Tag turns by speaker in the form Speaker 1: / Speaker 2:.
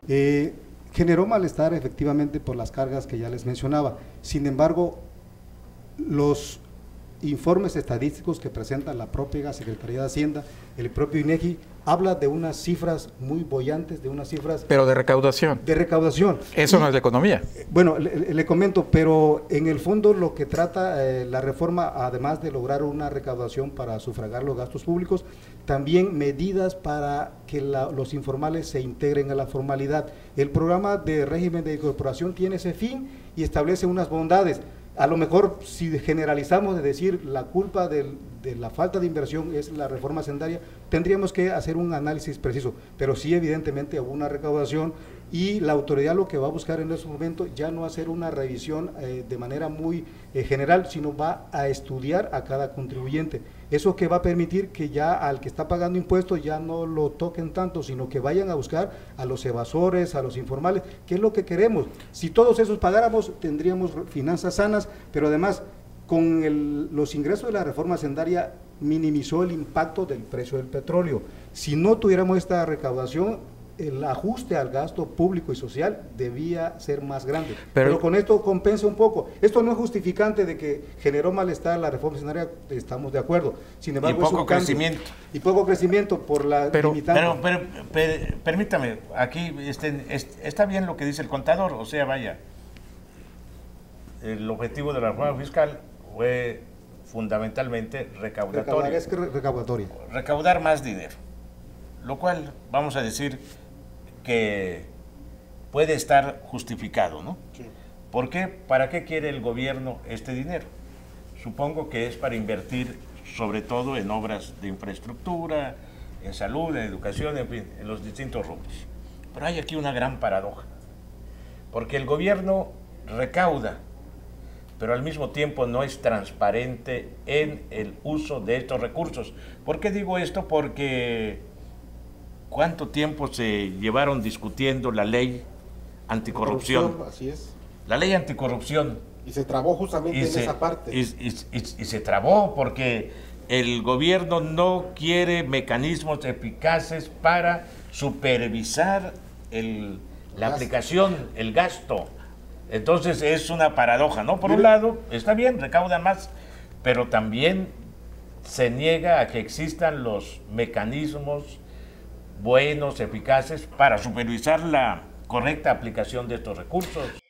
Speaker 1: Generó malestar efectivamente por las cargas que ya les mencionaba. Sin embargo, los informes estadísticos que presenta la propia Secretaría de Hacienda, el propio INEGI, habla de unas cifras muy bollantes, de unas cifras...
Speaker 2: Pero de recaudación.
Speaker 1: De recaudación.
Speaker 2: Eso no es de economía.
Speaker 1: Bueno, le comento, pero en el fondo lo que trata la reforma, además de lograr una recaudación para sufragar los gastos públicos, también medidas para que los informales se integren a la formalidad. El programa de régimen de incorporación tiene ese fin y establece unas bondades. A lo mejor, si generalizamos de decir la culpa de la falta de inversión es la reforma hacendaria, tendríamos que hacer un análisis preciso, pero sí evidentemente hubo una recaudación y la autoridad lo que va a buscar en ese momento ya no hacer una revisión de manera muy general, sino va a estudiar a cada contribuyente. Eso que va a permitir que ya al que está pagando impuestos ya no lo toquen tanto, sino que vayan a buscar a los evasores, a los informales, que es lo que queremos. Si todos esos pagáramos, tendríamos finanzas sanas, pero además con los ingresos de la reforma hacendaria minimizó el impacto del precio del petróleo. Si no tuviéramos esta recaudación, el ajuste al gasto público y social debía ser más grande. Pero con esto compensa un poco. Esto no es justificante de que generó malestar la reforma hacendaria, estamos de acuerdo. Sin embargo,
Speaker 3: y poco crecimiento.
Speaker 1: Y poco crecimiento por la limitante.
Speaker 3: Pero permítame, aquí está bien lo que dice el contador, o sea, vaya, el objetivo de la reforma fiscal fue fundamentalmente recaudatorio.
Speaker 1: Recaudatoria.
Speaker 3: Recaudar más dinero, lo cual vamos a decir que puede estar justificado, ¿no? Sí. ¿Por qué? ¿Para qué quiere el gobierno este dinero? Supongo que es para invertir sobre todo en obras de infraestructura, en salud, en educación, en fin, en los distintos rubros. Pero hay aquí una gran paradoja, porque el gobierno recauda, pero al mismo tiempo no es transparente en el uso de estos recursos. ¿Por qué digo esto? Porque ¿cuánto tiempo se llevaron discutiendo la ley anticorrupción?
Speaker 4: Así es.
Speaker 3: La ley anticorrupción.
Speaker 4: Y se trabó justamente en esa parte.
Speaker 3: Y se trabó porque el gobierno no quiere mecanismos eficaces para supervisar la aplicación, el gasto. Entonces es una paradoja, ¿no? Por un lado, está bien, recaudan más, pero también se niega a que existan los mecanismos buenos, eficaces, para supervisar la correcta aplicación de estos recursos.